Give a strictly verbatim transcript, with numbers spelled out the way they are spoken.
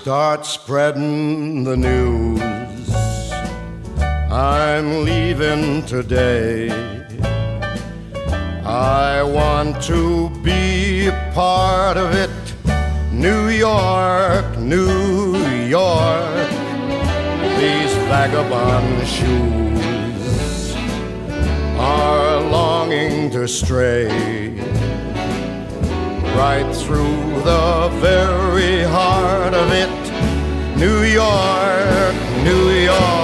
start spreading the news. I'm leaving today. I want to be a part of it. New York, New York, these vagabond shoes are longing to stray right through the very heart of it. New York, New York.